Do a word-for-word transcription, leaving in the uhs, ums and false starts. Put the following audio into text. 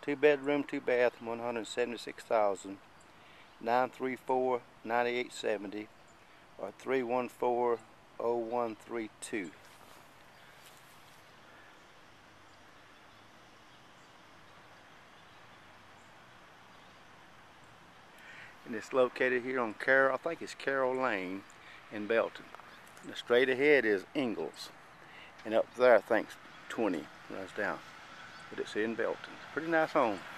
Two bedroom, two bath, one hundred seventy-six thousand. nine three four, nine eight seven zero or three one four, zero one three two. And it's located here on Carroll, I think it's Carroll Lane in Belton. And straight ahead is Ingalls. And up there I think twenty runs down. But it's in Belton. Pretty nice home.